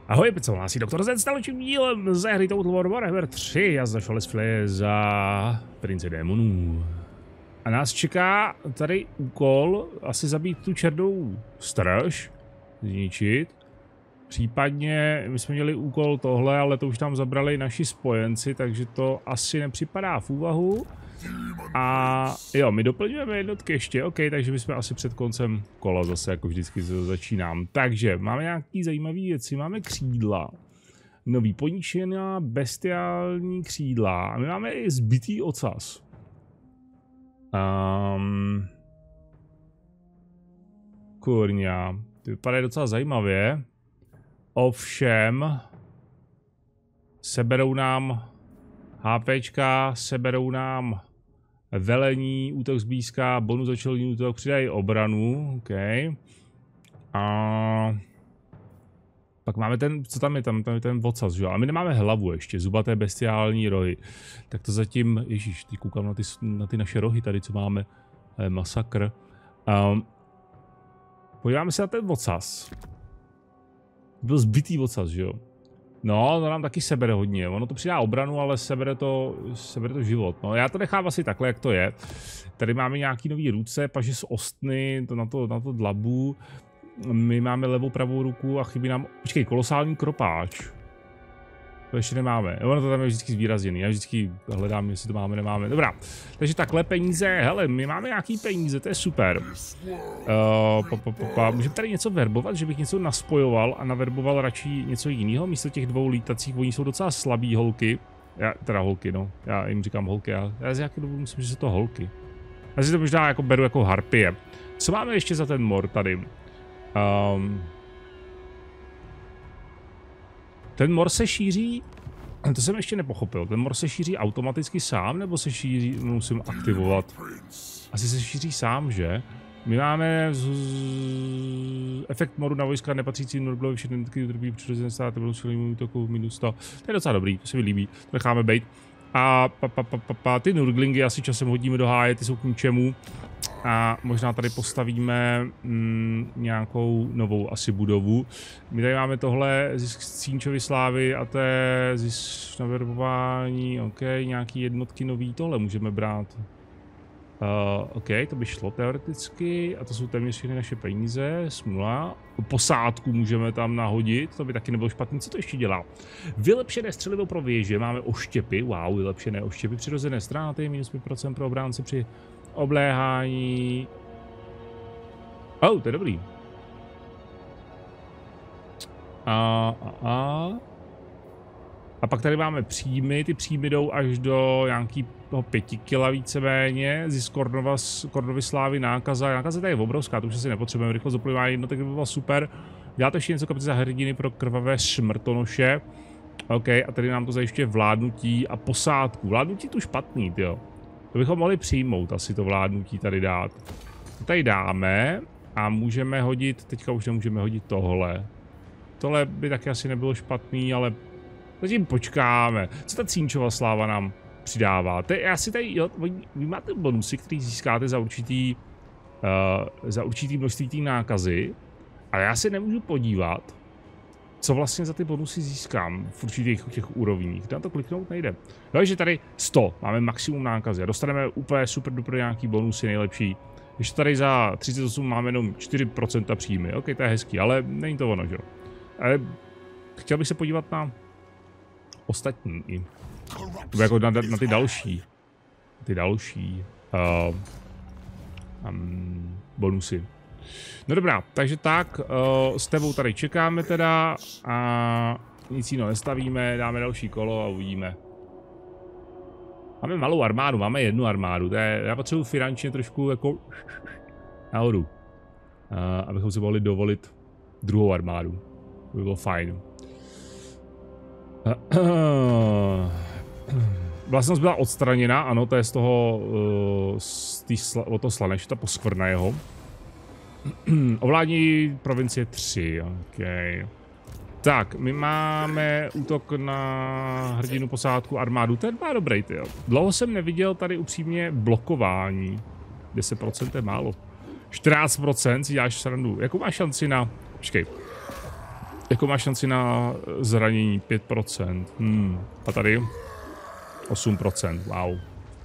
Ahoj, co hlásí doktor Z s dalším dílem ze hry Total War Warhammer 3. Já zašel za Prince démonů. A nás čeká tady úkol asi zabít tu černou straž, zničit. Případně my jsme měli úkol tohle, ale to už tam zabrali naši spojenci, takže to asi nepřipadá v úvahu. A jo, my doplňujeme jednotky ještě, ok, takže my jsme asi před koncem kola zase, jako vždycky začínám. Takže máme nějaký zajímavé věci, máme křídla, nový poničená bestiální křídla a my máme i zbytý ocas. Kurňa, to vypadá docela zajímavě, ovšem seberou nám HPčka, seberou nám velení, útok zblízka, bonus za čelní útok, přidají obranu, ok. A pak máme ten, co tam je, tam je ten vocas, že jo? A my nemáme hlavu ještě, zubaté bestiální rohy. Tak to zatím, ježíš, teď koukám na ty naše rohy tady, co máme, masakr. Podíváme se na ten vocas. Byl zbytý vocas, že jo? No, to nám taky sebere hodně. Ono to přidá obranu, ale sebere to život. No, já to nechám asi takhle, jak to je. Tady máme nějaký nový ruce, paže z ostny, to na to dlabu. My máme levou, pravou ruku a chybí nám, počkej, kolosální kropáč. To ještě nemáme. Ono to tam je vždycky zvýrazněný. Já vždycky hledám, jestli to máme, nemáme. Dobrá. Takže takhle peníze. Hele, my máme nějaký peníze, to je super. Můžeme tady něco verbovat, že bych něco naspojoval a naverboval radši něco jiného místo těch dvou lítacích. Oni jsou docela slabý holky. Teda holky, no. Já jim říkám holky. Já z nějaké dobu myslím, že jsou to holky. Já si to možná jako beru jako harpie. Co máme ještě za ten mor tady? Ten mor se šíří, to jsem ještě nepochopil, ten mor se šíří automaticky sám, nebo se šíří, musím aktivovat? Asi se šíří sám, že? My máme efekt moru na vojska nepatřící Nurglovi, všechny jednotky utrpí přirozené státy, budou silnému útoku minus 100. To je docela dobrý, to se mi líbí, to necháme bejt. A ty Nurglingy asi časem hodíme do háje, ty jsou k ničemu. A možná tady postavíme nějakou novou asi budovu. My tady máme tohle zisk Cínčovy slávy a to je zisk na verbování, ok, nějaký jednotky nový, tohle můžeme brát. Ok, to by šlo teoreticky a to jsou téměř všechny naše peníze, smula. Posádku můžeme tam nahodit, to by taky nebylo špatný, co to ještě dělá. Vylepšené střelivo pro věže, máme oštěpy, wow, vylepšené oštěpy, přirozené ztráty, minus 5% pro obránce při obléhání. Oh, to je dobrý. A pak tady máme příjmy, ty příjmy jdou až do nějakého 5 kg víceméně. Zisk Kornovy slávy, nákaza tady je obrovská, to už asi nepotřebujeme, rychlost doplňování jednotek by bylo super. Děláte ještě něco kapitě za hrdiny pro krvavé smrtonoše. OK, a tady nám to zajišťuje vládnutí a posádku. Vládnutí tu špatný, tyjo. To bychom mohli přijmout, asi to vládnutí tady dát. To tady dáme a můžeme hodit, teďka už nemůžeme hodit tohle. Tohle by taky asi nebylo špatný, ale zatím počkáme. Co ta Cínčova sláva nám přidává? Já si tady, jo, vy máte bonusy, který získáte za určitý množství té nákazy, ale já si nemůžu podívat, co vlastně za ty bonusy získám v určitých těch úrovních. Na to kliknout nejde. No, že tady 100, máme maximum nákazy a dostaneme úplně super duper nějaký bonusy nejlepší. Ještě tady za 38 máme jenom 4% příjmy. Ok, to je hezký, ale není to ono, že jo. Ale chtěl bych se podívat na ostatní. To jako na ty další. Bonusy. No dobrá, takže tak, s tebou tady čekáme teda a nic jiného nestavíme, dáme další kolo a uvidíme. Máme malou armádu, máme jednu armádu, já potřebuji finančně trošku jako nahoru, abychom si mohli dovolit druhou armádu, to by bylo fajn. Vlastnost byla odstraněna, ano, to je z toho, od toho Slanešta poskvrna jeho. Ovládní provincie 3, ok. Tak, my máme útok na hrdinu, posádku, armádu, ten má dobrý, tyjo. Dlouho jsem neviděl tady upřímně blokování. 10% je málo. 14% si děláš srandu. Jakou máš šanci na... Počkej. Jako má šanci na zranění 5%. A tady 8%, wow.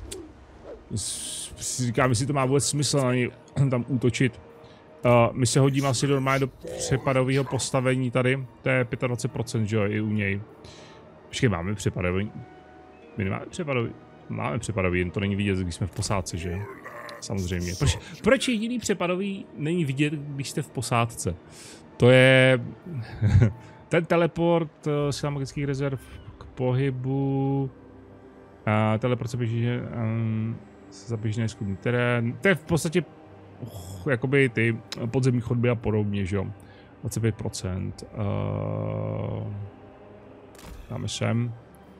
Říkám, jestli to má vůbec smysl na něj tam útočit. My se hodíme asi normálně do přepadového postavení tady. To je 25%, že jo, i u něj. Počkej, máme přepadový. My nemáme přepadový. Máme přepadový, jen to není vidět, když jsme v posádce, že? Samozřejmě. Proč jediný přepadový není vidět, když jste v posádce? To je ten teleport sil magických rezerv k pohybu. Teleport se běží za běžné schudný terén. To je v podstatě jakoby ty podzemní chodby a podobně, že jo. 25%. Dáme sem.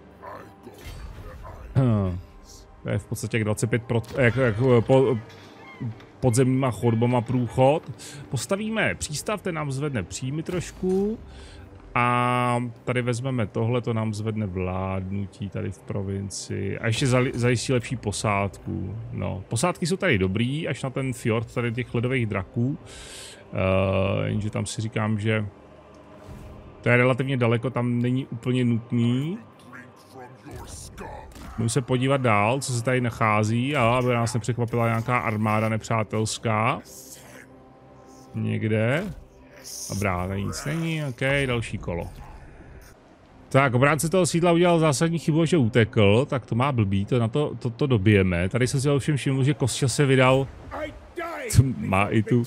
To je v podstatě jak 25%, podzemníma chodbama průchod. Postavíme přístav, ten nám zvedne příjmy trošku. A tady vezmeme tohle, to nám zvedne vládnutí tady v provincii. A ještě zajistí lepší posádku. No, posádky jsou tady dobrý, až na ten fjord tady těch ledových draků. Jenže tam si říkám, že to je relativně daleko, tam není úplně nutný. Můžu se podívat dál, co se tady nachází, a aby nás nepřekvapila nějaká armáda nepřátelská. Někde. Dobrá, tady nic není, ok, další kolo. Tak, obránce toho sídla udělal zásadní chybu, že utekl, tak to má blbý, to dobijeme. Tady jsem si ovšem všiml, že Kostya se vydal, má i tu,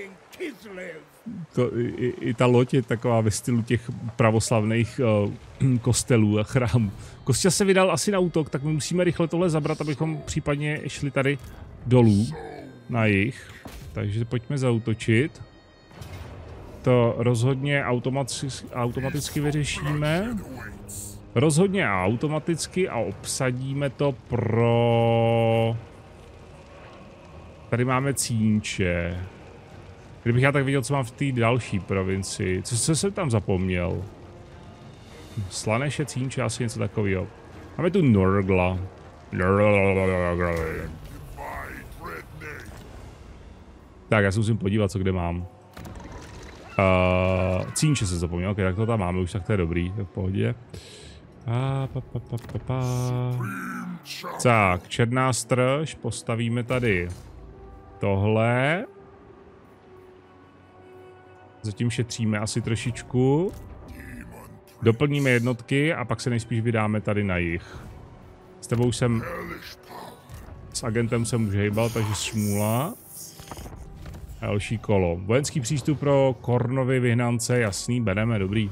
i ta loď je taková ve stylu těch pravoslavných kostelů a chrámů. Kostya se vydal asi na útok, tak my musíme rychle tohle zabrat, abychom případně šli tady dolů na jih. Takže pojďme zaútočit. To rozhodně automaticky vyřešíme. Rozhodně automaticky a obsadíme to pro... Tady máme Cínče. Kdybych já tak viděl, co mám v té další provincii. Co jsem tam zapomněl? Slaneše, Cínče, asi něco takového. Máme tu Nurgla. Tak, já se musím podívat, co kde mám. Cínče se zapomněl, ok, tak to tam máme už, tak to je dobrý, to je v pohodě. Tak, černá strž, postavíme tady tohle. Zatím šetříme asi trošičku. Doplníme jednotky a pak se nejspíš vydáme tady na jih. S tebou jsem... S agentem jsem už hejbal, takže smůla. Další kolo. Vojenský přístup pro Kornovy vyhnance, jasný, bereme, dobrý.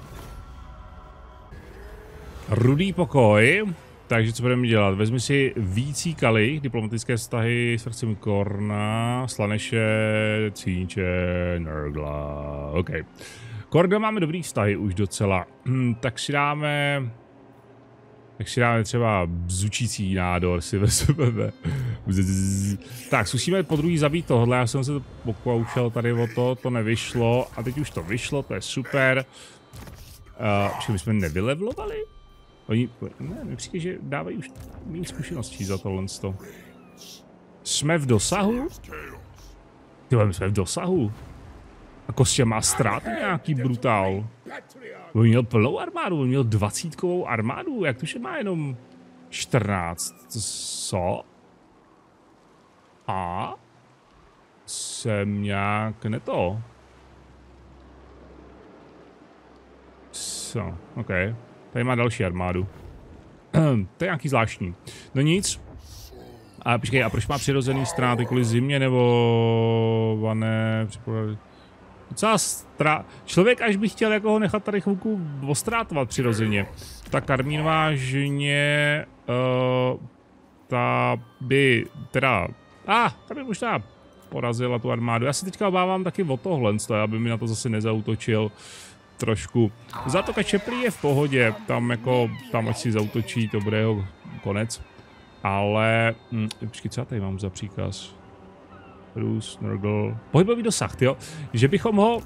Rudý pokoj. Takže co budeme dělat? Vezmi si vící kalich, diplomatické vztahy s frakcemi Korna, Slaneše, Cínče, Nurgla. OK. Korna máme dobrý vztahy už docela. Tak si dáme třeba bzučící nádor, si vezmeme. Tak, zkusíme podruhý zabít tohle, já jsem se to pokoušel tady o to nevyšlo. A teď už to vyšlo, to je super. My jsme nevylevlovali? Oni, ne, mi přijde, že dávají už méně zkušeností za tohle. Jsme v dosahu? Tyhle, my jsme v dosahu. A Kostya má ztráty nějaký brutál. On měl plnou armádu, on měl 20kovou armádu, jak to, že má jenom 14? Co? A? Jsem nějak neto. Co? OK. Tady má další armádu. To je nějaký zvláštní. No nic. A počkej, a proč má přirozený ztráty? Kvůli zimě nebo... Vané... Docela člověk až by chtěl jako ho nechat tady chvilku ostrátovat přirozeně. Ta karmínová žně... ta by teda... ta by možná porazila tu armádu. Já se teďka obávám taky o tohle, aby mi na to zase nezautočil trošku. Zátoka Čeplí je v pohodě, tam jako, tam ať si zautočí, to bude jeho konec. Ale, počkej, co já tady mám za příkaz? Rus, Nurgle, pohybový dosah, jo? Že bychom ho...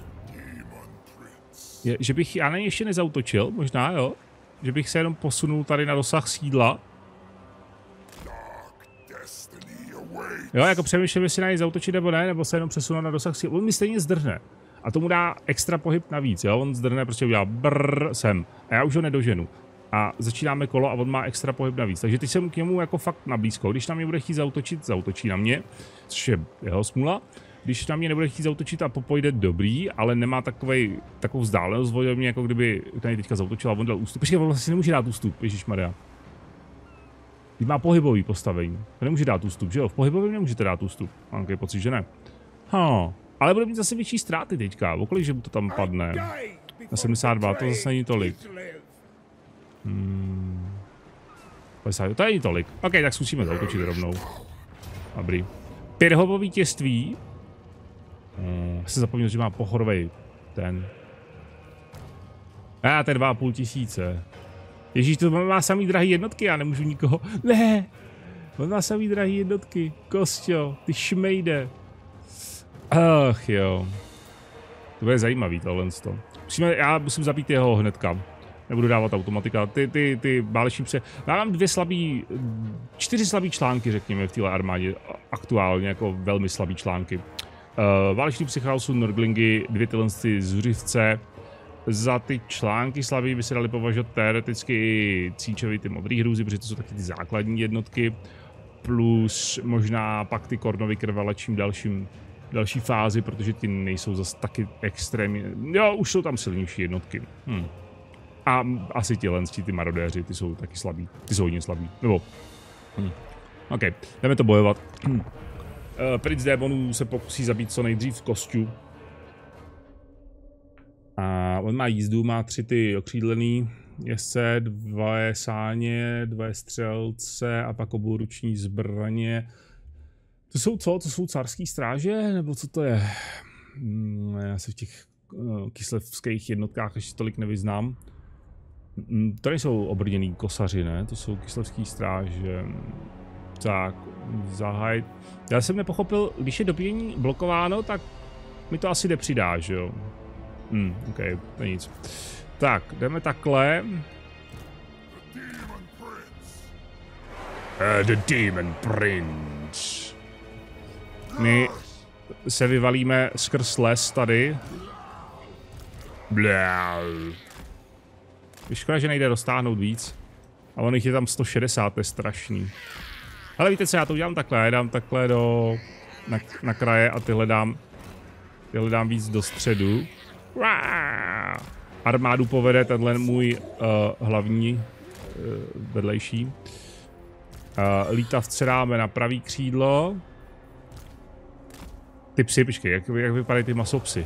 Že bych já na něj ještě nezautočil, možná, jo? Že bych se jenom posunul tady na dosah sídla. Jo, jako přemýšlím, jestli na něj zautočit nebo ne, nebo se jenom přesunout na dosah sídla. On mi stejně zdrhne. A tomu dá extra pohyb navíc, jo? On zdrhne, prostě udělá brrr sem. A já už ho nedoženu. A začínáme kolo a on má extra pohyb navíc. Takže teď jsem k němu jako fakt na blízko. Když na mě bude chtít zaútočit, zaútočí na mě, což je jeho smůla. Když na mě nebude chtít zaútočit a popojde dobrý, ale nemá takovou vzdálenost ode mě, jako kdyby tady teďka zaútočil a on dal ústup. Počkej, on vlastně nemůže dát ústup, ježišmarja. Když má pohybový postavení, to nemůže dát ústup, že jo? V pohybovém nemůžete dát ústup. Mám takový pocit, že ne. Ale bude mít zase větší ztráty teďka, okolik, že mu to tam padne. Na 72, to zase není tolik. 50, to není tolik. OK, tak zkusíme zautočit rovnou. Dobrý. 5 hobo vítězství. Se zapomněl, že má pohorovej ten. To je 2,5 tisíce. Ježíš, to má samý drahý jednotky, já nemůžu nikoho. Ne! On má samý drahý jednotky. Kostio, ty šmejde. Ach jo. To bude zajímavý tohle. Já musím zabít jeho hnedka. Nebudu dávat automatika. Ty váleční pře... Já mám 4 slabý články, řekněme, v téhle armádě. Aktuálně jako velmi slabý články. Váleční psychaosu, Nurglingy, 2 tyhle zuřivce. Za ty články slabý by se dali považovat teoreticky i cíčový ty modrý hrůzy, protože to jsou taky ty základní jednotky. Plus možná pak ty kornovy krvalečím další fázi, protože ty nejsou zase taky extrémně... Jo, už jsou tam silnější jednotky. A asi ty marodéři, ty jsou taky slabí. Ty jsou hodně slabí. Nebo... OK, jdeme to bojovat. Princ démonů se pokusí zabít co nejdřív Kostiu. A on má jízdu, má 3 ty okřídlený jezdce, 2 sáně, 2 střelce a pak oboruční zbraně. To jsou co? To jsou carský stráže? Nebo co to je? Já se v těch kyslevských jednotkách ještě tolik nevyznám. To nejsou obrněný kosaři, ne? To jsou kyslevský stráže. Tak, zahajit. Já jsem nepochopil, když je dobíjení blokováno, tak mi to asi nepřidá, že jo? OK, to je nic. Tak, jdeme takhle. The Demon Prince. My se vyvalíme skrz les tady. Škoda, že nejde roztáhnout víc. A on jich je tam 160, to je strašný. Ale víte co, já to udělám takhle, já dám takhle na kraje a tyhle dám víc do středu. Armádu povede tenhle můj hlavní vedlejší. Lítavce dáme na pravý křídlo. Ty psy, počkej, jak vypadají ty masopsy.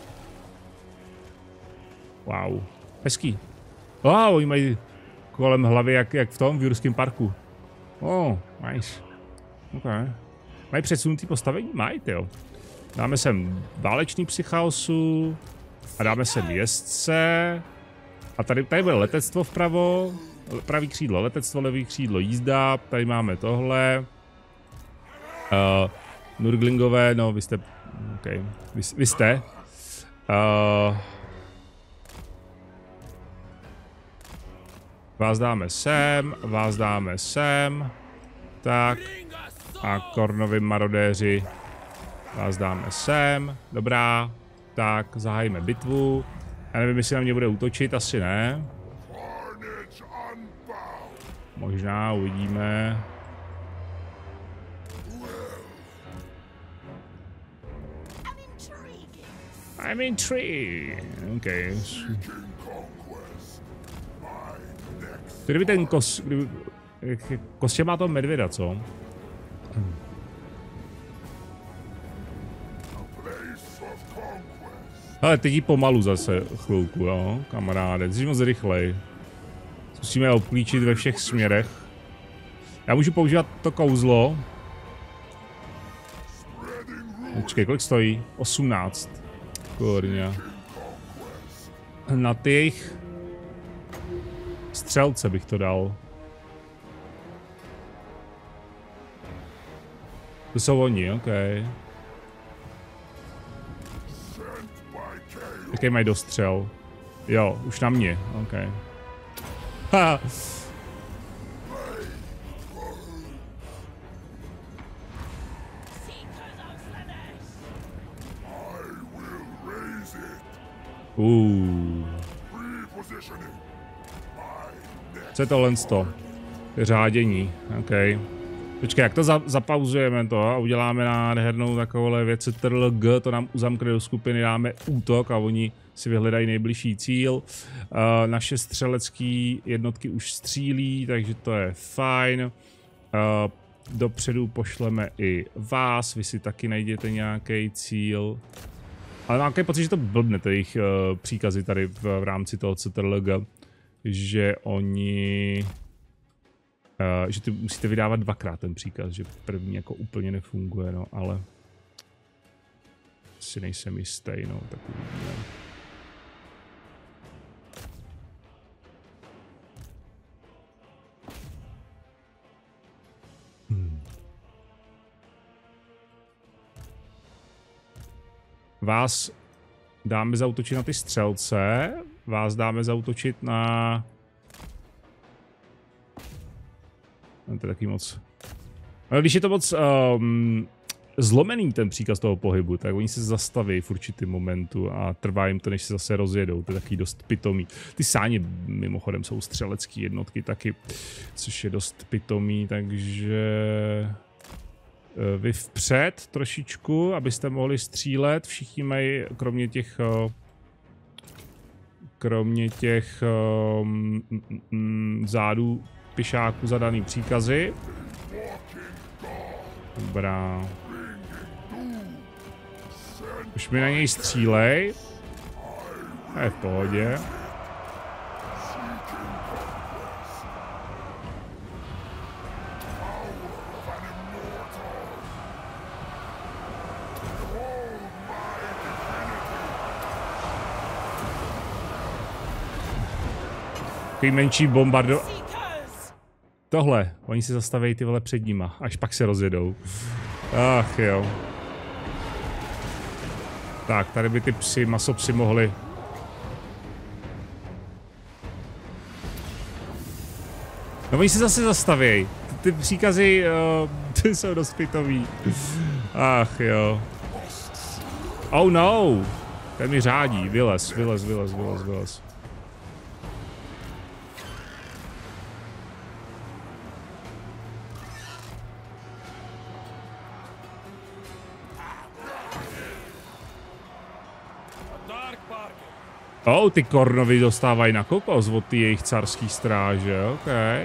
Wow, hezký. Oni mají kolem hlavy jak v tom v Jurském parku. Nice. OK. Mají předsunutý postavení? Mají, jo. Dáme sem válečný psychaosu. A dáme sem jezdce. A tady bude letectvo vpravo. Pravý křídlo letectvo, levý křídlo jízda. Tady máme tohle. Nurglingové, no vy jste... OK. Vy jste. Vás dáme sem. Tak. A kornovi marodéři. Vás dáme sem. Dobrá. Tak, zahájíme bitvu. Já nevím, jestli na mě bude útočit, asi ne. Možná, uvidíme. I'm intrigued. OK. Kdyby ten Kostě má to medvěda, co? Ale teď jí pomalu zase chvilku, jo, kamaráde, jsi moc rychlej. Zkusíme obklíčit ve všech směrech. Já můžu používat to kouzlo. Počkej, kolik stojí? 18. Kurňa. Na ty jejich střelce bych to dal. To jsou oni, OK. Jaký mají dostřel? Jo, už na mě, OK. Ha! Co je tohle to? Řádění, OK. Počkej, jak to zapauzujeme to a uděláme nádhernou takovouhle věc TRLG, to nám uzamkne do skupiny, dáme útok a oni si vyhledají nejbližší cíl. Naše střelecké jednotky už střílí, takže to je fajn. Dopředu pošleme i vás, vy si taky najděte nějaký cíl. Ale mám takový pocit, že to blbne, jejich příkazy tady v rámci toho CTRLG, že oni... že ty musíte vydávat dvakrát ten příkaz, že první jako úplně nefunguje, no, ale... si nejsem jistý, no, tak uvidíme. Vás dáme zaútočit na ty střelce, vás dáme zaútočit na... To je taky moc... Ale když je to moc zlomený ten příkaz toho pohybu, tak oni se zastaví v určitém momentu a trvá jim to, než se zase rozjedou. To je taky dost pitomý. Ty sáně mimochodem jsou střelecké jednotky taky, což je dost pitomý, takže... Vy vpřed trošičku, abyste mohli střílet. Všichni mají, kromě těch zádů pišáků zadaný příkazy. Dobrá. Už mi na něj střílej. To je v pohodě. Takový menší bombardo... Tohle, oni si zastaví ty vole před nima, až pak se rozjedou. Ach jo. Tak, tady by ty psi, masopsi mohli... No oni se zase zastavějí. Ty příkazy, ty jsou dost pitový. Ach jo. Oh no! Ten mi řádí, vylez. Oh, ty kornovy dostávají na kokos od ty jejich carský stráže, OK.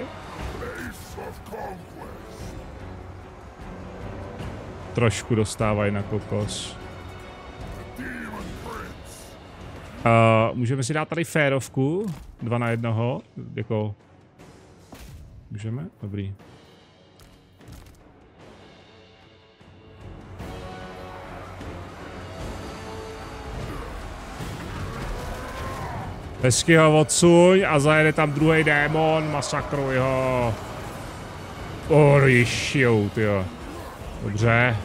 Trošku dostávají na kokos. Můžeme si dát tady férovku, 2 na 1, jako... Můžeme? Dobrý. Hezky ho odsuň a zajede tam druhý démon, masakruj ho. Ježišijou, tyjo. Dobře.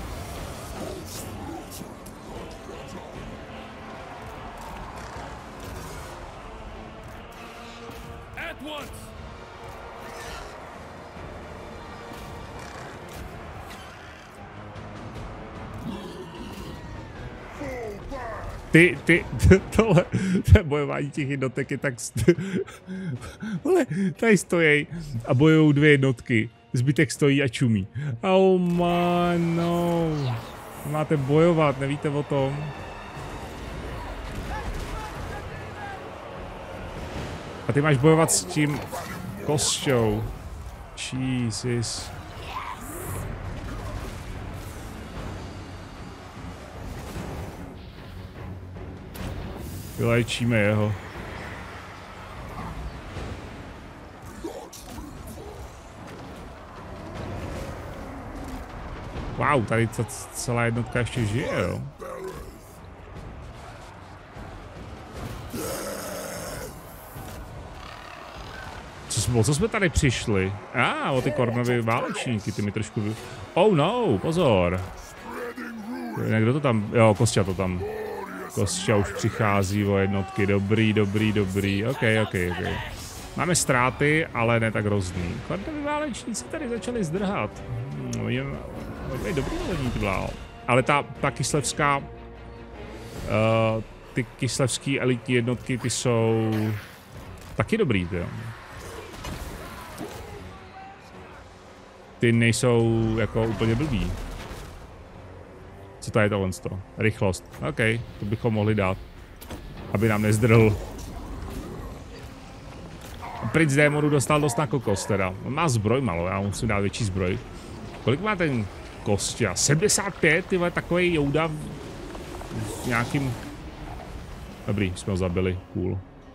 Tohle bojování těch jednotek je tak... Vole, tady stojí a bojujou 2 jednotky. Zbytek stojí a čumí. Oh man, no. Máte bojovat, nevíte o tom. A ty máš bojovat s tím kosťou. Jesus. Vylečíme jeho. Wow, tady ta celá jednotka ještě žije, jo. Co jsme tady přišli? O ty kornové válečníky, ty mi trošku... Oh no, pozor. Kdo to tam... Jo, Kosťa to tam... Kosťa už přichází o jednotky, dobrý. OK. Máme ztráty, ale ne tak hrozný. Kornoví válečníci tady začali zdrhat. Je dobrý lodní, ale ta kyslevská ty kyslevský elitní jednotky, ty jsou taky dobrý, ty jo. Ty nejsou jako úplně blbý. Co to je tohle? Rychlost. OK, to bychom mohli dát. Aby nám nezdrhl. Princ démonů dostal dost na kokos teda. On má zbroj malo, já musím dát větší zbroj. Kolik má ten Kostja? 75, ty vole, takovej Jouda v nějakým... Dobrý, jsme ho zabili, cool.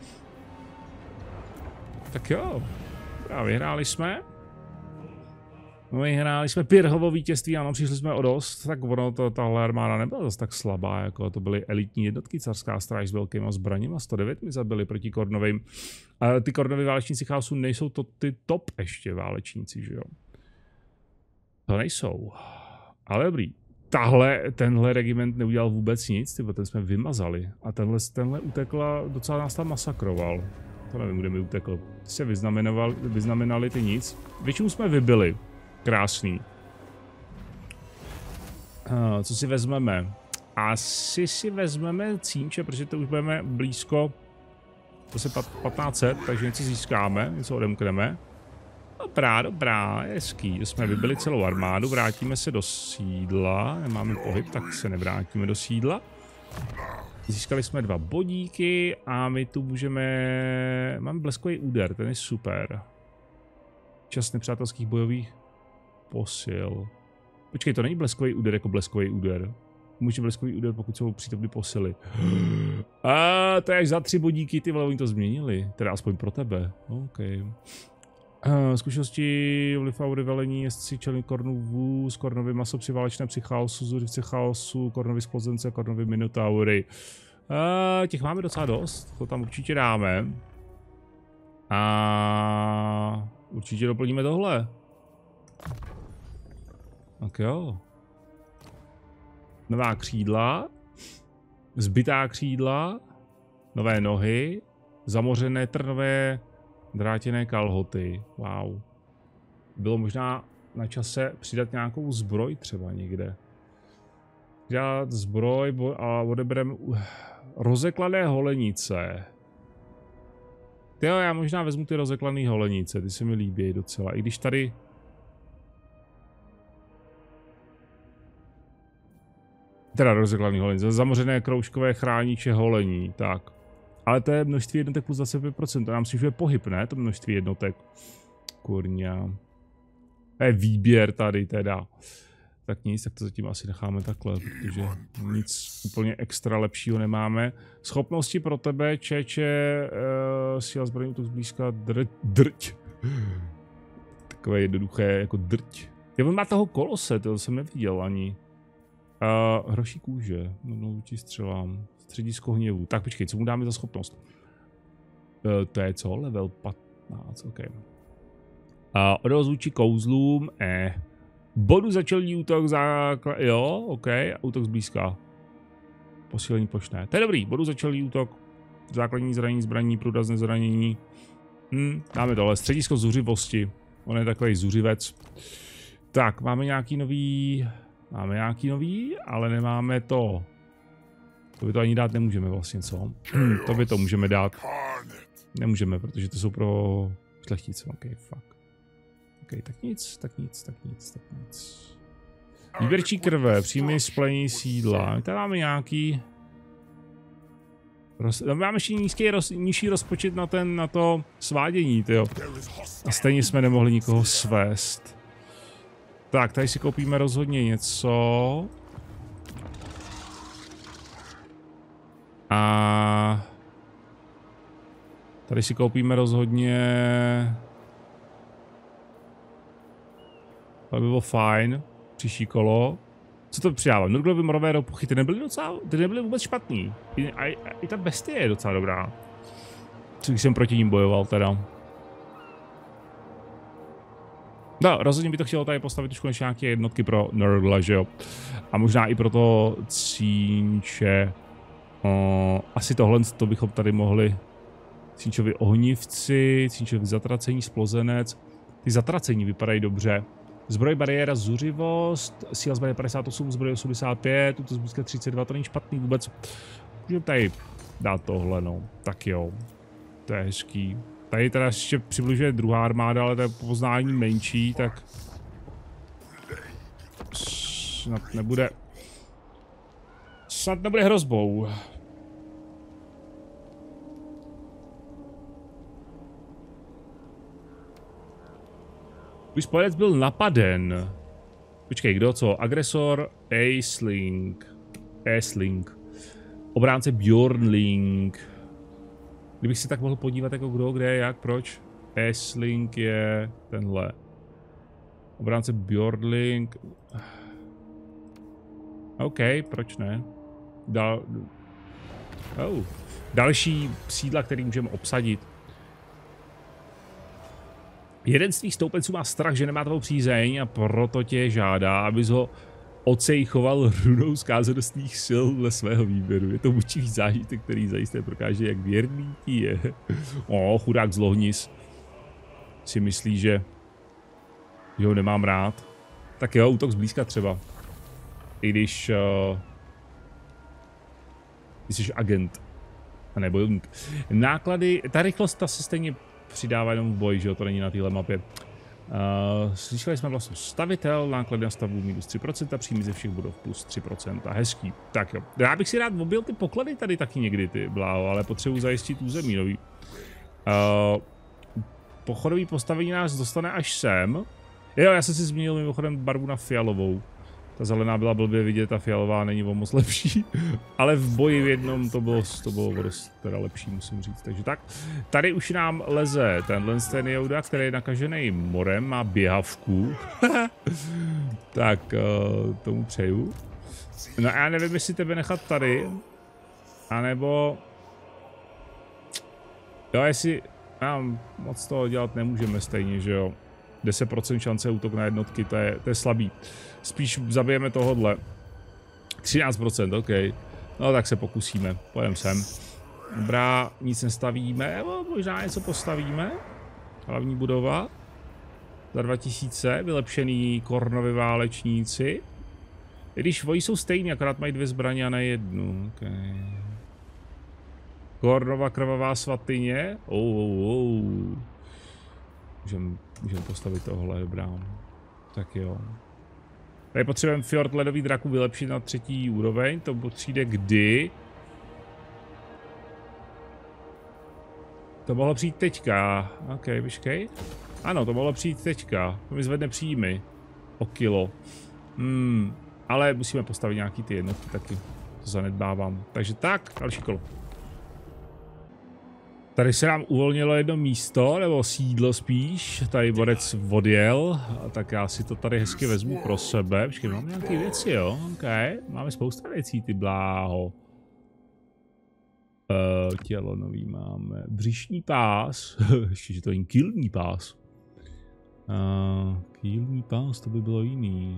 Tak jo, vyhráli jsme. Vyhráli jsme Pirhovo vítězství, ano, přišli jsme o dost, tak ono tahle armáda nebyla zase tak slabá, jako to byly elitní jednotky, carská stráž s velkýma zbraněma, 109 mi zabili proti Kornovým. A ty Kornovi válečníci chaosu nejsou to ty top ještě válečníci, že jo? To nejsou, ale dobrý. Tenhle regiment neudělal vůbec nic, tybo, ten jsme vymazali a tenhle utekl a docela nás tam masakroval. To nevím, kde mi utekl. Ty se vyznamenali ty nic. Většinu jsme vybili. Krásný. Co si vezmeme? Asi si vezmeme Cínče, protože to už budeme blízko. Zase 1500, takže něco získáme, něco odemkneme. Dobrá, hezký. Jsme vybili celou armádu, vrátíme se do sídla. Nemáme pohyb, tak se nevrátíme do sídla. Získali jsme 2 bodíky a my tu můžeme... Máme bleskový úder, ten je super. Čas nepřátelských bojových posil. Počkej, to není bleskový úder jako bleskový úder. Může bleskový úder, pokud jsou přítomny posily. A to je až za 3 bodíky, ty vole, oni to změnili. Teda aspoň pro tebe. OK. Zkušenosti vliv a velení, jezdci čelných kornů, z kornovy maso při válečné při chaosu, zuřivce chaosu, kornovy splozence, kornovy minotaury. Těch máme docela dost, to tam určitě dáme. A určitě doplníme tohle. Tak jo. Nová křídla, zbytá křídla, nové nohy, zamořené trnové drátěné kalhoty. Wow. Bylo možná na čase přidat nějakou zbroj třeba někde. Přidat zbroj a odebereme rozeklané holenice. Jo, já možná vezmu ty rozeklané holenice, ty se mi líbí docela. I když tady... Teda rozeklaný holenice, zamořené kroužkové chrániče holení, tak. Ale to je množství jednotek plus 25%, to nám snižuje pohyb, ne? To množství jednotek. Kurňa. To je výběr tady teda. Tak nic, tak to zatím asi necháme takhle, protože nic úplně extra lepšího nemáme. Schopnosti pro tebe, Čeče, síla zbraní útok zblízka, drť. Takové jednoduché jako drť. Jo, on má toho kolose, to jsem neviděl ani. Hroší kůže, vůči střelám, středisko hněvu. Tak počkej, co mu dáme za schopnost? To je co? Level 15, ok. Odolnost vůči kouzlům, Bodu začelní útok, jo, ok, útok zblízka. Posílení plošné, to je dobrý, bodu začelní útok, základní zbraní, průrazné zranění. Dáme tohle, středisko zuřivosti, on je takový zuřivec. Tak, máme nějaký nový, ale nemáme to. To by to ani dát nemůžeme vlastně, co? To by to můžeme dát. Nemůžeme, protože to jsou pro šlechtice, ok, fuck. Ok, tak nic. Výběrčí krve, přímý splnění sídla. Tady máme nějaký... Máme ještě nižší rozpočet na to svádění, tyjo. A stejně jsme nemohli nikoho svést. Tak, tady si koupíme rozhodně něco. A... Tady si koupíme rozhodně... To by bylo fajn. Příští kolo. Co to přidávám? Nurglovy morové ropuchy, ty nebyly vůbec špatný. I ta bestie je docela dobrá. Když jsem proti ním bojoval teda. No, rozhodně by to chtělo tady postavit už konečně nějaké jednotky pro Nurgla, že jo. A možná i pro to Cínče. Asi tohle to bychom tady mohli. Cínčovi ohnivci, Cínčovi zatracení, splozenec. Ty zatracení vypadají dobře. Zbroj, bariéra, zuřivost, síla zbraně 58, zbroj 85, tuto zblízka 32, to není špatný vůbec. Můžeme tady dát tohle, no. Tak jo. To je hezký. Tady teda ještě přibližuje druhá armáda, ale to je poznání menší, tak... Snad nebude... Snad nebude hrozbou. Už spojenec byl napaden. Počkej, kdo co? Agresor Aisling. Obránce Bjornling. Kdybych si tak mohl podívat, jako kdo, kde, jak, proč. Aisling je tenhle. Obránce Bjornling. OK, proč ne? Další sídla, který můžeme obsadit. Jeden z tvých stoupenců má strach, že nemá tvou přízeň a proto tě žádá, abys ho ocejchoval runou zkázanostných sil dle svého výběru. Je to mučivý zážitek, který zajisté prokáže, jak věrný ti je. Chudák zlohnis. Si myslí, že ho nemám rád. Tak jo, útok zblízka třeba. I když jsi agent a ne bojovník. Náklady, ta rychlost ta se stejně přidává jenom v boji, že jo, to není na téhle mapě. Slyšeli jsme vlastně stavitel, náklady na stavbu minus 3%, příjmy ze všech budov plus 3%. Hezký. Tak jo. Já bych si rád mobil ty poklady tady taky někdy, ty bláho, ale potřebuji zajistit území nový. Pochodový postavení nás dostane až sem. Jo, já jsem si změnil mimochodem barvu na fialovou. Ta zelená byla blbě vidět, ta fialová není o moc lepší. Ale v boji v jednom to bylo dost teda lepší, musím říct. Takže tak. Tady už nám leze ten Jouda, který je nakažený morem, má běhavku. Tak, tomu přeju. No a já nevím, jestli tebe nechat tady. A nebo... Jo, jestli... moc toho dělat nemůžeme stejně, že jo. 10% šance útok na jednotky, to je slabý. Spíš zabijeme tohodle. 13%, OK. No tak se pokusíme, pojedeme sem. Dobrá, nic nestavíme, možná něco postavíme. Hlavní budova. Za 2000, vylepšený Kornovi válečníci. I když voji jsou stejní, akorát mají 2 zbraně a ne jednu. Okay. Kornova krvavá svatyně. Můžeme postavit tohle, dobrá. Tak jo. Tady potřebujeme Fjord ledový draku vylepšit na 3. úroveň. To přijde kdy? To mohlo přijít teďka. OK, počkej. Ano, to mohlo přijít teďka. To mi zvedne příjmy. O kilo. Ale musíme postavit nějaký ty jednotky taky. To zanedbávám. Takže tak, další kolo. Tady se nám uvolnilo jedno místo, nebo sídlo spíš. Tady borec odjel, tak já si to tady hezky vezmu pro sebe. Počkej, mám nějaké věci, jo? OK, máme spousta věcí, ty bláho. Tělo nový máme. Břišní pás. Ještě, že to je kýlní pás. Kýlní pás, to by bylo jiný.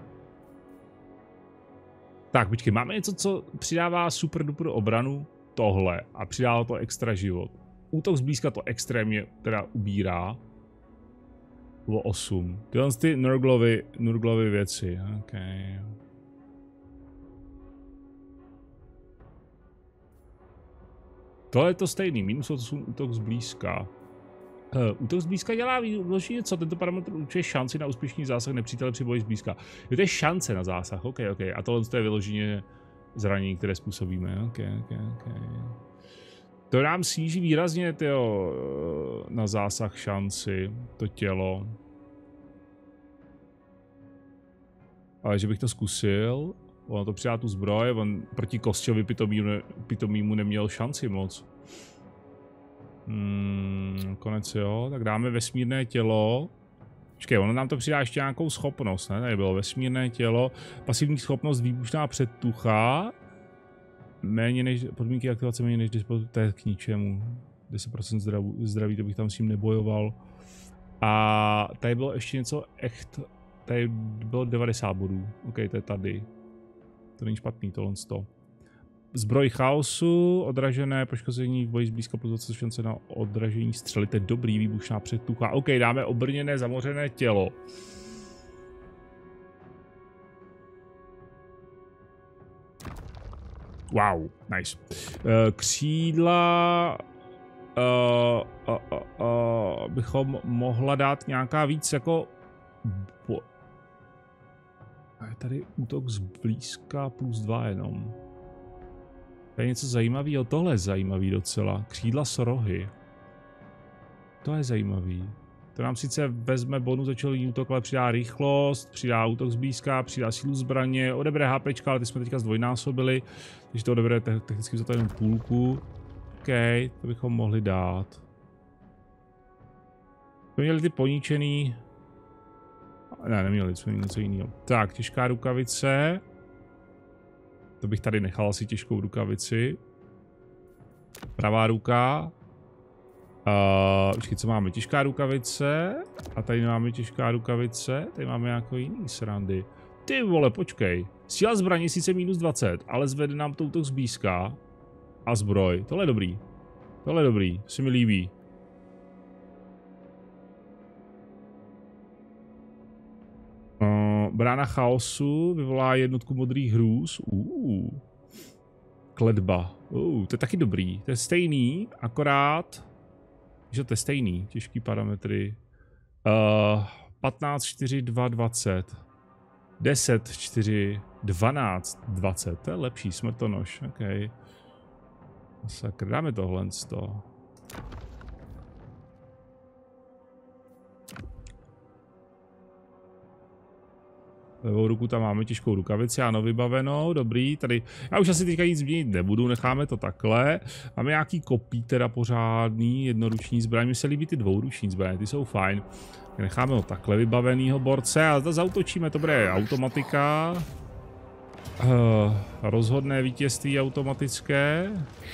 Tak, počkej, máme něco, co přidává super duper obranu. Tohle. A přidává to extra život. Útok zblízka to extrémně teda ubírá. Bylo 8. Tyhle ty Nurglovy věci. Okay. Tohle je to stejný. Minus 8 útok zblízka. Útok zblízka dělá vloží něco. Tento parametr určuje šanci na úspěšný zásah nepřítele při boji zblízka. Jo, to je šance na zásah. OK. A tohle je vyloženě zranění, které způsobíme. OK. To nám sníží výrazně na zásah šanci, to tělo. Ale že bych to zkusil, ono to přidá tu zbroj, on proti Kostěvi pitomýmu neměl šanci moc. Konec jo, tak dáme vesmírné tělo. Počkej, ono nám to přidá ještě nějakou schopnost, ne? Tady bylo vesmírné tělo, pasivní schopnost výbušná předtucha. Méně než, podmínky aktivace méně než 10%, to je k ničemu. 10% zdraví, to bych tam s tím nebojoval. A tady bylo ještě něco echt, tady bylo 90 bodů. OK, to je tady. To není špatný, tohle 100. Zbroj chaosu, odražené poškození v boji zblízka plus 20 šance na odražení střely, to je dobrý, výbušná předtucha. OK, dáme obrněné zamořené tělo. Wow, nice. Křídla bychom mohla dát nějaká víc jako... A je tady útok zblízka +2 jenom. To je něco zajímavého, tohle je zajímavý docela. Křídla s rohy. To je zajímavý. To nám sice vezme bonus za čelní útok, ale přidá rychlost, přidá útok zblízka, přidá sílu zbraně, odebere HPčka, ale ty jsme teďka zdvojnásobili, takže to odebere technicky za to jenom půlku. OK, to bychom mohli dát. To měli ty poničený... Ne, neměli, jsme měli něco jiného. Tak, těžká rukavice. To bych tady nechal asi těžkou rukavici. Pravá ruka. Počkej, co máme? Těžká rukavice. A tady máme těžká rukavice. Tady máme nějaký jiný srandy. Ty vole, počkej. Síla zbraně sice -20, ale zvede nám to útok zblízka. A zbroj. Tohle je dobrý. Tohle je dobrý. Se mi líbí. Brána chaosu vyvolá jednotku modrých hrůz. Kletba. To je taky dobrý. To je stejný, akorát... Že to je stejný, těžký parametry. 15, 4, 2, 20. 10, 4, 12, 20. To je lepší, smrtonoš, OK. Sakr, dáme tohle z toho. Levou ruku tam máme těžkou rukavici, ano, vybavenou, dobrý, tady, já už asi teďka nic měnit nebudu, necháme to takhle. Máme nějaký kopí teda pořádný, jednoruční zbraň, mi se líbí ty dvouruční zbraně, ty jsou fajn. Necháme ho takhle vybavenýho borce a zda zautočíme, to bude automatika. Rozhodné vítězství automatické.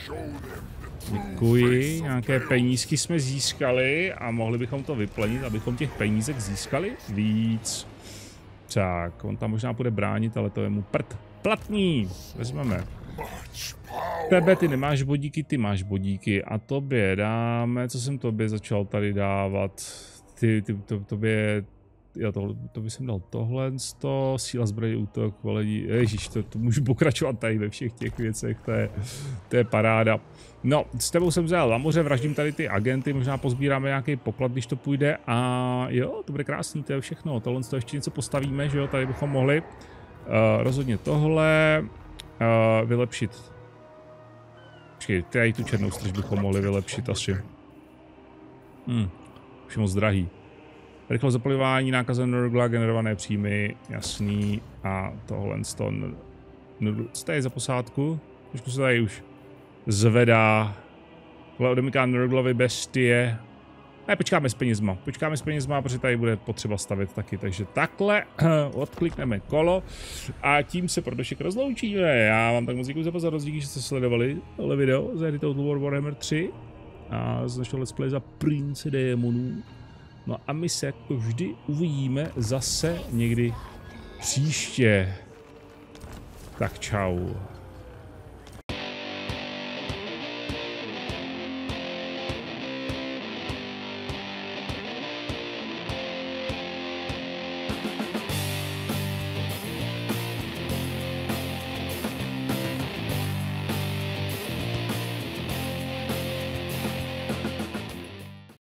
Děkuji, nějaké penízky jsme získali a mohli bychom to vyplenit, abychom těch penízek získali víc. Tak, on tam možná bude bránit, ale to je mu prd. Platní! Vezmeme. Tebe, ty nemáš bodíky, ty máš bodíky. A tobě dáme, co jsem tobě začal tady dávat? Tobě... Jo, to by jsem dal tohle, síla zbraně, útok, veledí. Ježíš, to můžu pokračovat tady ve všech těch věcech, to je paráda. No, s tebou jsem vzal na moře, vraždím tady ty agenty, možná pozbíráme nějaký poklad, když to půjde a jo, to bude krásný, to je všechno. Tohle to ještě něco postavíme, že jo, tady bychom mohli rozhodně tohle vylepšit. Počkej, tady tu černou strž bychom mohli vylepšit asi. Už je moc drahý. Rychlost zaplivání, nákaze Nurgla, generované příjmy, jasný. A tohle co to je za posádku? Trošku se tady už zvedá. Tohle odemyká Nurglovy bestie. Ne, počkáme s penězma, protože tady bude potřeba stavět taky. Takže takhle odklikneme kolo a tím se pro dnešek rozloučíme. Já vám tak moc děkuji za pozornost, díky, že jste sledovali tohle video z hry Total War Warhammer 3 a z našeho let's play za Prince démonů. No a my se jako vždy uvidíme zase někdy příště. Tak čau.